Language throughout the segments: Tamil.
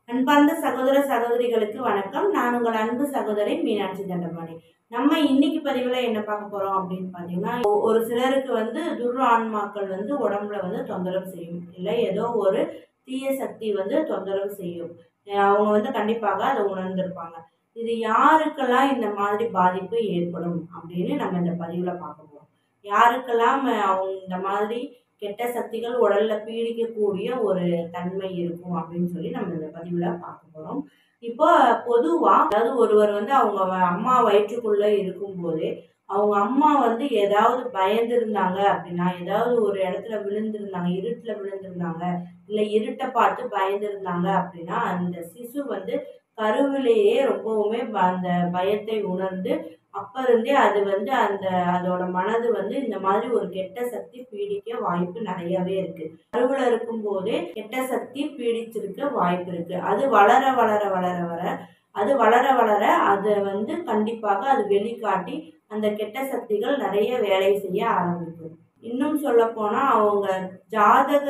அன்பார்ந்த சகோதர சகோதரிகளுக்கு வணக்கம். நான் உங்கள் அன்பு சகோதரி மீனாட்சி தண்டபாணி. நம்ம இன்னைக்கு பதிவுல என்ன பார்க்க போறோம் அப்படின்னு பார்த்தீங்கன்னா, ஒரு சிலருக்கு துர் ஆன்மாக்கள் உடம்புல தொந்தரவு செய்யும். இல்லை ஏதோ ஒரு தீய சக்தி தொந்தரவு செய்யும். அவங்க கண்டிப்பாக அதை உணர்ந்திருப்பாங்க. இது யாருக்கெல்லாம் இந்த மாதிரி பாதிப்பு ஏற்படும் அப்படின்னு நம்ம இந்த பதிவுல பார்க்க போறோம். யாருக்கெல்லாம் அவங்க இந்த மாதிரி கெட்ட சக்திகள் உடல்ல பீடிக்கக்கூடிய ஒரு தன்மை இருக்கும் அப்படின்னு சொல்லி நம்ம இந்த பதிவுல பார்க்க போறோம். இப்போ பொதுவா அதாவது ஒருவர் அவங்க அம்மா வயிற்றுக்குள்ள இருக்கும்போதே அவங்க அம்மா ஏதாவது பயந்திருந்தாங்க அப்படின்னா, ஏதாவது ஒரு இடத்துல விழுந்திருந்தாங்க, இருட்டுல விழுந்திருந்தாங்க, இல்லை இருட்டை பார்த்து பயந்திருந்தாங்க அப்படின்னா, அந்த சிசு கருவிலேயே ரொம்பவுமே அந்த பயத்தை உணர்ந்து அப்ப இருந்தே அது அந்த அதோட மனது இந்த மாதிரி ஒரு கெட்ட சக்தி பீடிக்க வாய்ப்பு நிறையவே இருக்கு. கருவுல இருக்கும் போதே கெட்ட சக்தி பீடிச்சிருக்க வாய்ப்பு இருக்கு. அது வளர வளர வளர வர அது வளர வளர அதை கண்டிப்பாக அது வெளிக்காட்டி அந்த கெட்ட சக்திகள் நிறைய வேலை செய்ய ஆரம்பிக்கும். இன்னும் சொல்ல போனா அவங்க ஜாதக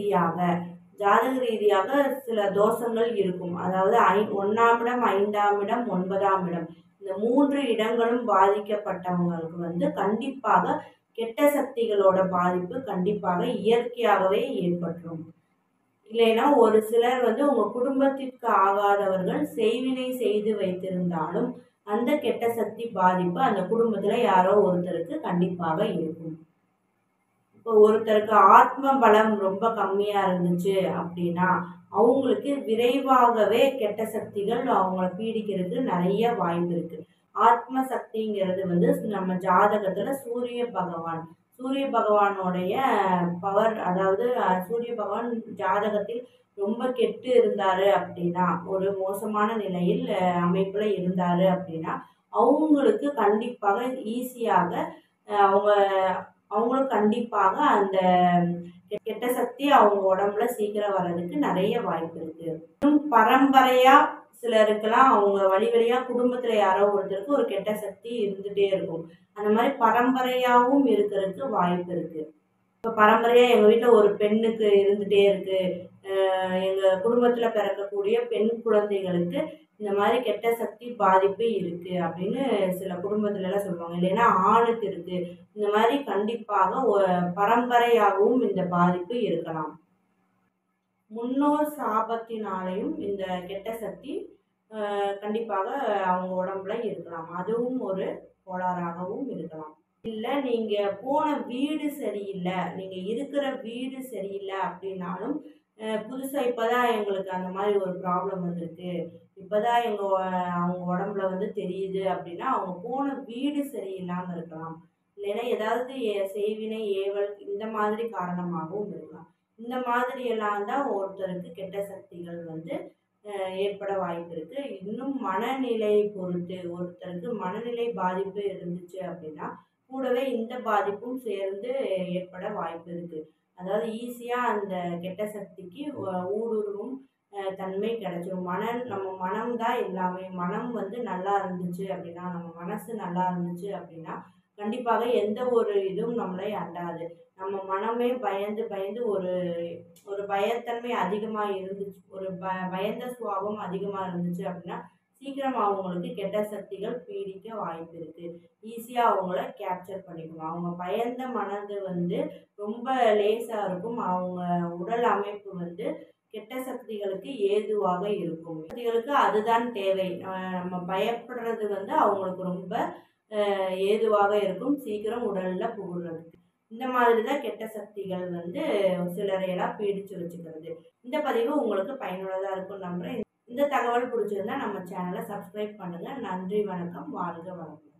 ரீதியாக சில தோஷங்கள் இருக்கும். அதாவது 1ஆம் இடம், 5ஆம் இடம், 9ஆம் இடம் இந்த 3 இடங்களும் பாதிக்கப்பட்டவங்களுக்கு கண்டிப்பாக கெட்ட சக்திகளோட பாதிப்பு கண்டிப்பாக இயற்கையாகவே ஏற்பட்டுரும். இல்லைன்னா ஒரு சிலர் உங்க குடும்பத்திற்கு ஆகாதவர்கள் செய்வினை செய்து வைத்திருந்தாலும் அந்த கெட்ட சக்தி பாதிப்பு அந்த குடும்பத்துல யாரோ ஒருத்தருக்கு கண்டிப்பாக இருக்கும். இப்போ ஒருத்தருக்கு ஆத்ம பலம் ரொம்ப கம்மியா இருந்துச்சு அப்படின்னா அவங்களுக்கு விரைவாகவே கெட்ட சக்திகள் அவங்கள பீடிக்கிறதுக்கு நிறைய வாய்ப்பு இருக்கு. ஆத்ம சக்திங்கிறது நம்ம ஜாதகத்துல சூரிய பகவானுடைய பவர். அதாவது சூரிய பகவான் ஜாதகத்தில் ரொம்ப கெட்டு இருந்தாரு அப்படின்னா, ஒரு மோசமான நிலையில் அமைப்புல இருந்தாரு அப்படின்னா அவங்களுக்கு கண்டிப்பாக ஈஸியாக அவங்களுக்கு கண்டிப்பாக அந்த கெட்ட சக்தி அவங்க உடம்புல சீக்கிரம் வர்றதுக்கு நிறைய வாய்ப்பு இருக்கு. இன்னும் பரம்பரையா சிலருக்கெல்லாம் அவங்க வழியா குடும்பத்துல யாரோ ஒருத்தருக்கு ஒரு கெட்ட சக்தி இருந்துட்டே இருக்கும். அந்த மாதிரி பரம்பரையாவும் இருக்கிறதுக்கு வாய்ப்பு இருக்கு. இப்ப பரம்பரையா எங்க வீட்டுல ஒரு பெண்ணுக்கு இருந்துட்டே இருக்கு, எங்க குடும்பத்துல பிறக்கக்கூடிய பெண் குழந்தைகளுக்கு இந்த மாதிரி கெட்ட சக்தி பாதிப்பு இருக்கு அப்படின்னு சில குடும்பத்துல எல்லாம் சொல்லுவாங்க. இல்லைன்னா ஆணுக்கு இருக்கு. இந்த மாதிரி கண்டிப்பாக பரம்பரையாகவும் இந்த பாதிப்பு இருக்கலாம். முன்னோர் சாபத்தினாலையும் இந்த கெட்ட சக்தி கண்டிப்பாக அவங்க உடம்புல இருக்கலாம். அதுவும் ஒரு கோளாறாகவும் இருக்கலாம். இல்லை நீங்க போன வீடு சரியில்லை, நீங்க இருக்கிற வீடு சரியில்லை அப்படின்னாலும் புதுசா இப்பதான் எங்களுக்கு அந்த மாதிரி ஒரு ப்ராப்ளம் வந்திருக்கு, இப்பதான் அவங்க உடம்புல தெரியுது அப்படின்னா அவங்க போன வீடு சரியில்லாம இருக்கலாம். இல்லைன்னா ஏதாவது செய்வினை ஏவல் இந்த மாதிரி காரணமாகவும் இருக்கலாம். இந்த மாதிரி எல்லாம் தான் ஒருத்தருக்கு கெட்ட சக்திகள் ஏற்பட வாய்ப்பு இருக்கு. இன்னும் மனநிலை பொறுத்து ஒருத்தருக்கு மனநிலை பாதிப்பு இருந்துச்சு அப்படின்னா கூடவே இந்த பாதிப்பும் சேர்ந்து ஏற்பட வாய்ப்பு இருக்கு. அதாவது ஈஸியா அந்த கெட்ட சக்திக்கு ஊடுருவும் தன்மை கிடைச்சிடும். நம்ம மனம் தான் எல்லாமே. மனம் நல்லா இருந்துச்சு அப்படின்னா, நம்ம மனசு நல்லா இருந்துச்சு அப்படின்னா கண்டிப்பாக எந்த ஒரு இதுவும் நம்மளை அண்டாது. நம்ம மனமே பயந்து பயந்து ஒரு பயத்தன்மை அதிகமா இருந்துச்சு, ஒரு பயந்த சுபாவம் அதிகமா இருந்துச்சு அப்படின்னா சீக்கிரம் அவங்களுக்கு கெட்ட சக்திகள் பீடிக்க வாய்ப்பு இருக்கு. ஈஸியா அவங்கள கேப்சர் பண்ணிக்கணும். அவங்க பயந்த மனது ரொம்ப லேசா இருக்கும். அவங்க உடல் அமைப்பு கெட்ட சக்திகளுக்கு ஏதுவாக இருக்கும். சக்திகளுக்கு அதுதான் தேவை. நம்ம பயப்படுறது அவங்களுக்கு ரொம்ப ஏதுவாக இருக்கும், சீக்கிரம் உடல்ல புகுறதுக்கு. இந்த மாதிரி தான் கெட்ட சக்திகள் சிலரையெல்லாம் பீடிச்சு வச்சுக்கிறது. இந்த பதிவு உங்களுக்கு பயனுள்ளதா இருக்கும் நம்புறேன். இந்த தகவல் பிடிச்சிருந்தா நம்ம சேனலை சப்ஸ்கிரைப் பண்ணுங்க. நன்றி, வணக்கம், வாழ்க வளமுடன்.